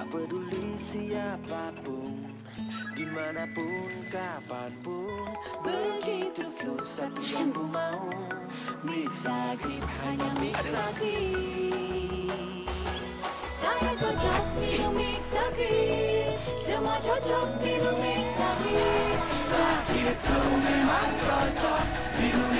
peduli siapapun, dimanapun, kapanpun. Begitu flu, satu yang ku mau, Mixagrip, hanya Mixagrip. Saya cocok minum Mixagrip, semua cocok minum Mixagrip. Sakit flu memang cocok minum